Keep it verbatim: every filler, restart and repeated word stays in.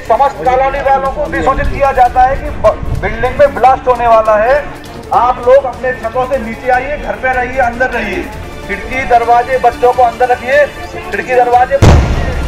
समस्त कॉलोनी वालों को भी सूचित किया जाता है कि बिल्डिंग में ब्लास्ट होने वाला है। आप लोग अपने छतों से नीचे आइए, घर पे रहिए, अंदर रहिए। खिड़की दरवाजे बच्चों को अंदर रखिए, खिड़की दरवाजे